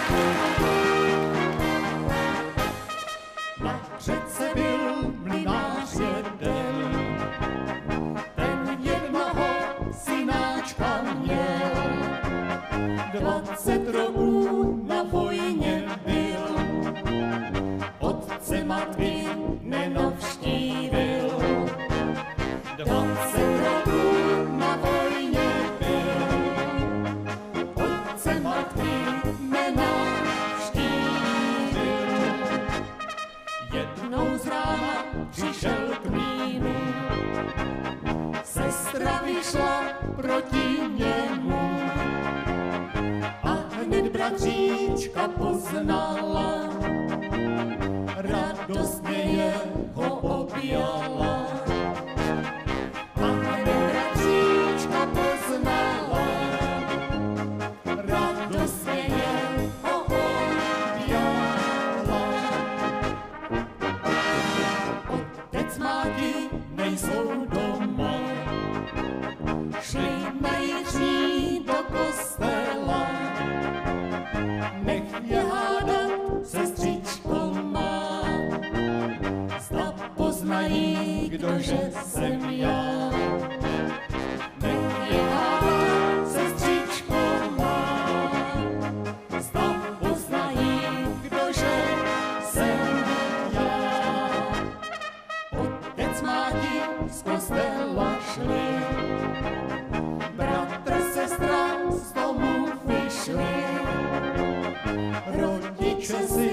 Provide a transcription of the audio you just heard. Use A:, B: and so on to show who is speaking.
A: Na řece byl mlynář jeden, ten jednoho synáčka měl. 20 roků na vojně byl, otce matky nenavštívil. 20 roků na vojně byl, otce matky nenavštívil. Jednou z rána přišel k mlýnu, sestra vyšla proti němu a hned bratříčka poznala, radostně jeho objala. A hned bratříčka poznala, radostně jeho objala. Otec máti nejsou doma, šli na jižní do kostela. Nech je hádat, sestřičko má, zda poznají, kdože jsem já. Nech je hádat, sestřičko má, zda poznají, kdože jsem já. Otec máti z kostela šli, bratr, sestra z domu vyšli, rodiče si